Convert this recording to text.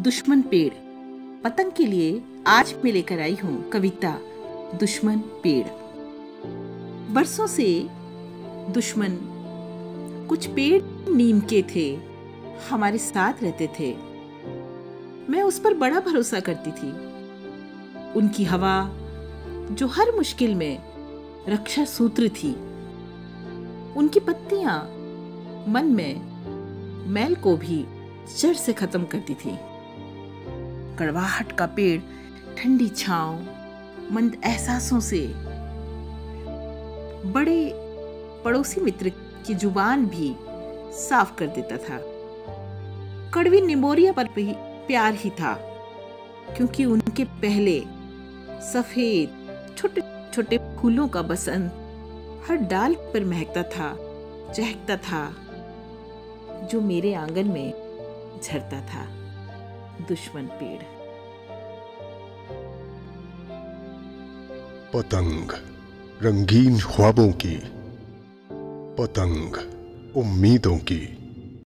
दुश्मन पेड़। पतंग के लिए आज मैं लेकर आई हूँ कविता दुश्मन पेड़। बरसों से दुश्मन कुछ पेड़ नीम के थे, हमारे साथ रहते थे। मैं उस पर बड़ा भरोसा करती थी। उनकी हवा जो हर मुश्किल में रक्षा सूत्र थी, उनकी पत्तियां मन में मैल को भी जड़ से खत्म करती थी। कड़वाहट का पेड़ ठंडी छांव, मंद एहसासों से बड़े पड़ोसी मित्र की जुबान भी साफ कर देता था। कड़वी निमोरिया पर भी प्यार ही था, क्योंकि उनके पहले सफेद छोटे छोटे फूलों का बसंत हर डाल पर महकता था, चहकता था, जो मेरे आंगन में झरता था। दुश्मन पेड़। पतंग रंगीन ख्वाबों की, पतंग उम्मीदों की।